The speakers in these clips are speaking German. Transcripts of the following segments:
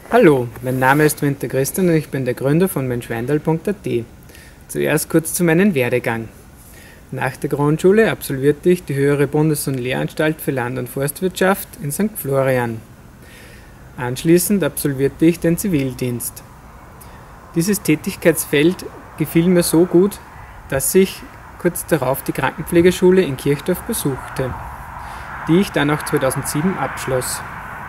Hallo, mein Name ist Winter Christian und ich bin der Gründer von meinschweindl.at. Zuerst kurz zu meinem Werdegang. Nach der Grundschule absolvierte ich die Höhere Bundes- und Lehranstalt für Land- und Forstwirtschaft in St. Florian. Anschließend absolvierte ich den Zivildienst. Dieses Tätigkeitsfeld gefiel mir so gut, dass ich kurz darauf die Krankenpflegeschule in Kirchdorf besuchte, die ich dann auch 2007 abschloss.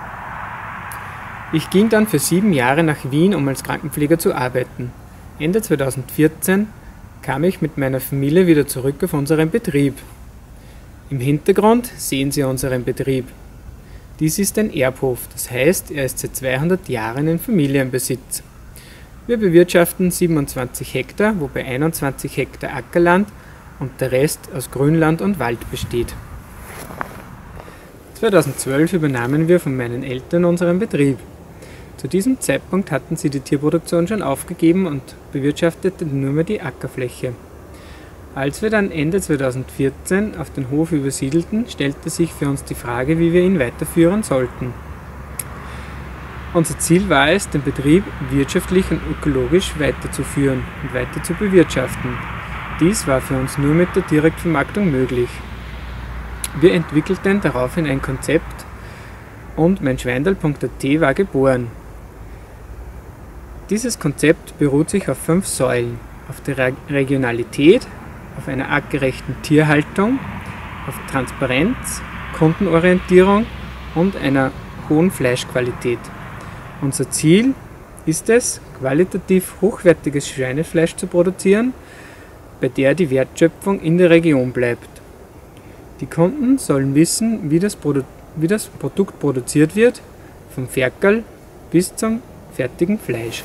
Ich ging dann für 7 Jahre nach Wien, um als Krankenpfleger zu arbeiten. Ende 2014 kam ich mit meiner Familie wieder zurück auf unseren Betrieb. Im Hintergrund sehen Sie unseren Betrieb. Dies ist ein Erbhof, das heißt, er ist seit 200 Jahren in Familienbesitz. Wir bewirtschaften 27 Hektar, wobei 21 Hektar Ackerland und der Rest aus Grünland und Wald besteht. 2012 übernahmen wir von meinen Eltern unseren Betrieb. Zu diesem Zeitpunkt hatten sie die Tierproduktion schon aufgegeben und bewirtschafteten nur mehr die Ackerfläche. Als wir dann Ende 2014 auf den Hof übersiedelten, stellte sich für uns die Frage, wie wir ihn weiterführen sollten. Unser Ziel war es, den Betrieb wirtschaftlich und ökologisch weiterzuführen und weiter zu bewirtschaften. Dies war für uns nur mit der Direktvermarktung möglich. Wir entwickelten daraufhin ein Konzept und meinschweindl.at war geboren. Dieses Konzept beruht sich auf 5 Säulen: auf der Regionalität, auf einer artgerechten Tierhaltung, auf Transparenz, Kundenorientierung und einer hohen Fleischqualität. Unser Ziel ist es, qualitativ hochwertiges Schweinefleisch zu produzieren, bei der die Wertschöpfung in der Region bleibt. Die Kunden sollen wissen, wie das Produkt produziert wird, vom Ferkel bis zum fertigen Fleisch.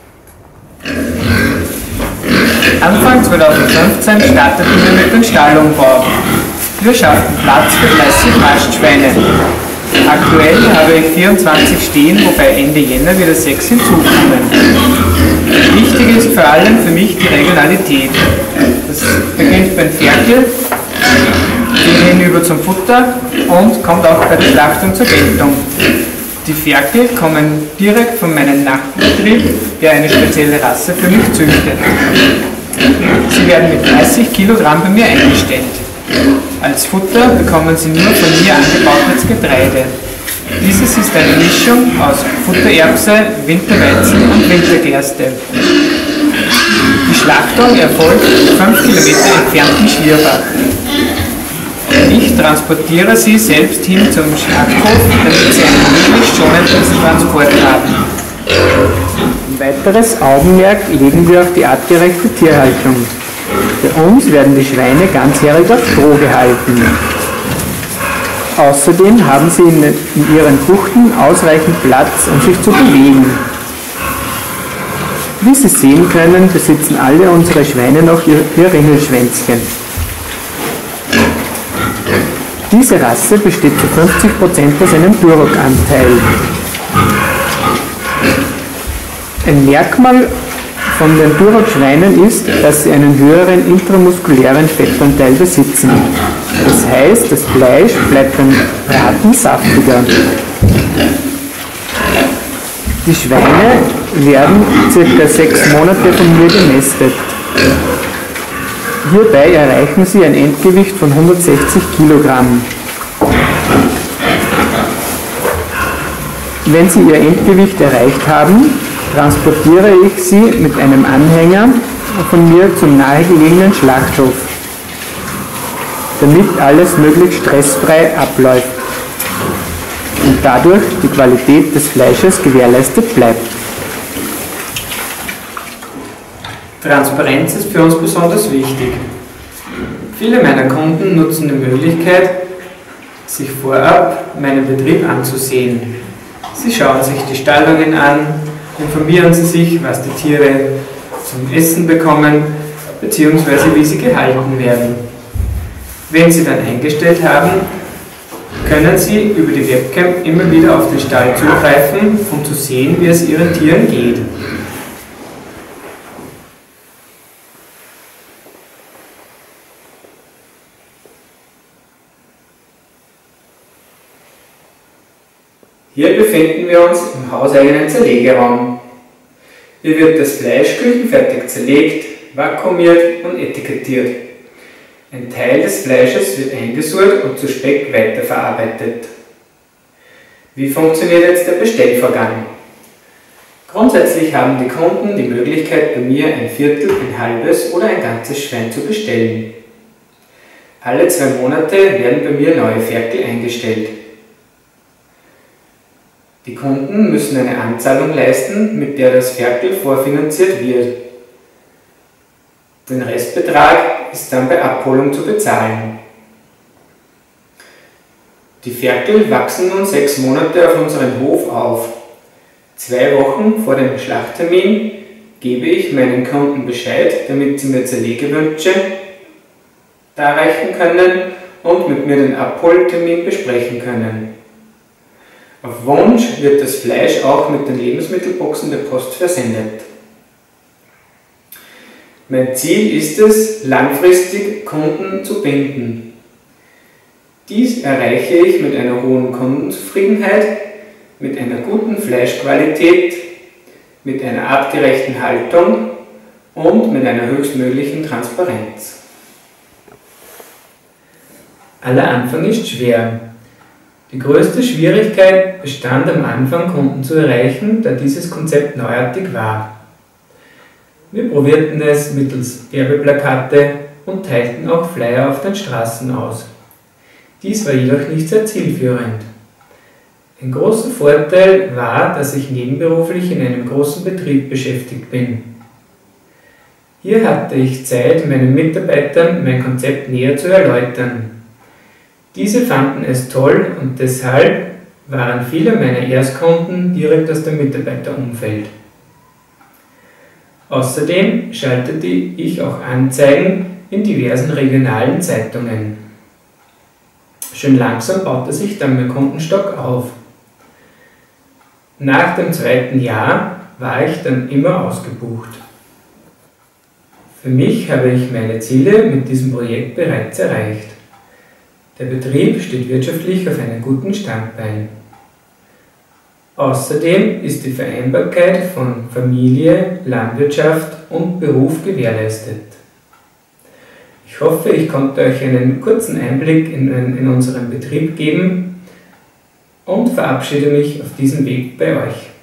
Anfang 2015 starteten wir mit dem Stallumbau. Wir schafften Platz für 30 Mastschweine. Aktuell habe ich 24 stehen, wobei Ende Jänner wieder 6 hinzukommen. Wichtig ist vor allem für mich die Regionalität. Das beginnt beim Ferkel, geht hinüber zum Futter und kommt auch bei der Schlachtung zur Geltung. Die Ferkel kommen direkt von meinem Nachbarbetrieb, der eine spezielle Rasse für mich züchtet. Sie werden mit 30 Kilogramm bei mir eingestellt. Als Futter bekommen sie nur von mir angebautes Getreide. Dieses ist eine Mischung aus Futtererbse, Winterweizen und Wintergerste. Die Schlachtung erfolgt 5 Kilometer entfernt in Schwierbach. Ich transportiere sie selbst hin zum Schlachthof, damit sie einen möglichst schonenden Transport haben. Ein weiteres Augenmerk legen wir auf die artgerechte Tierhaltung. Bei uns werden die Schweine ganzjährig auf Stroh gehalten. Außerdem haben sie in ihren Buchten ausreichend Platz, um sich zu bewegen. Wie Sie sehen können, besitzen alle unsere Schweine noch ihr Ringelschwänzchen. Diese Rasse besteht zu 50% aus einem Duroc-Anteil. Ein Merkmal von den Duroc-Schweinen ist, dass sie einen höheren intramuskulären Fettanteil besitzen. Das heißt, das Fleisch bleibt beim Braten saftiger. Die Schweine werden ca. 6 Monate von mir gemästet. Hierbei erreichen sie ein Endgewicht von 160 Kilogramm. Wenn sie ihr Endgewicht erreicht haben, transportiere ich sie mit einem Anhänger von mir zum nahegelegenen Schlachthof, damit alles möglichst stressfrei abläuft und dadurch die Qualität des Fleisches gewährleistet bleibt. Transparenz ist für uns besonders wichtig. Viele meiner Kunden nutzen die Möglichkeit, sich vorab meinen Betrieb anzusehen. Sie schauen sich die Stallungen an, informieren Sie sich, was die Tiere zum Essen bekommen, bzw. wie sie gehalten werden. Wenn Sie dann eingestellt haben, können Sie über die Webcam immer wieder auf den Stall zugreifen, um zu sehen, wie es Ihren Tieren geht. Hier befinden wir uns im hauseigenen Zerlegeraum. Hier wird das Fleisch küchenfertig zerlegt, vakuumiert und etikettiert. Ein Teil des Fleisches wird eingesurrt und zu Speck weiterverarbeitet. Wie funktioniert jetzt der Bestellvorgang? Grundsätzlich haben die Kunden die Möglichkeit, bei mir ein Viertel, ein halbes oder ein ganzes Schwein zu bestellen. Alle 2 Monate werden bei mir neue Ferkel eingestellt. Die Kunden müssen eine Anzahlung leisten, mit der das Ferkel vorfinanziert wird. Den Restbetrag ist dann bei Abholung zu bezahlen. Die Ferkel wachsen nun 6 Monate auf unserem Hof auf. 2 Wochen vor dem Schlachttermin gebe ich meinen Kunden Bescheid, damit sie mir Zerlegewünsche darreichen können und mit mir den Abholtermin besprechen können. Auf Wunsch wird das Fleisch auch mit den Lebensmittelboxen der Post versendet. Mein Ziel ist es, langfristig Kunden zu binden. Dies erreiche ich mit einer hohen Kundenzufriedenheit, mit einer guten Fleischqualität, mit einer artgerechten Haltung und mit einer höchstmöglichen Transparenz. Aller Anfang ist schwer. Die größte Schwierigkeit bestand am Anfang, Kunden zu erreichen, da dieses Konzept neuartig war. Wir probierten es mittels Werbeplakate und teilten auch Flyer auf den Straßen aus. Dies war jedoch nicht sehr zielführend. Ein großer Vorteil war, dass ich nebenberuflich in einem großen Betrieb beschäftigt bin. Hier hatte ich Zeit, meinen Mitarbeitern mein Konzept näher zu erläutern. Diese fanden es toll und deshalb waren viele meiner Erstkunden direkt aus dem Mitarbeiterumfeld. Außerdem schaltete ich auch Anzeigen in diversen regionalen Zeitungen. Schön langsam baute sich dann mein Kundenstock auf. Nach dem 2. Jahr war ich dann immer ausgebucht. Für mich habe ich meine Ziele mit diesem Projekt bereits erreicht. Der Betrieb steht wirtschaftlich auf einem guten Standbein. Außerdem ist die Vereinbarkeit von Familie, Landwirtschaft und Beruf gewährleistet. Ich hoffe, ich konnte euch einen kurzen Einblick in unseren Betrieb geben und verabschiede mich auf diesem Weg bei euch.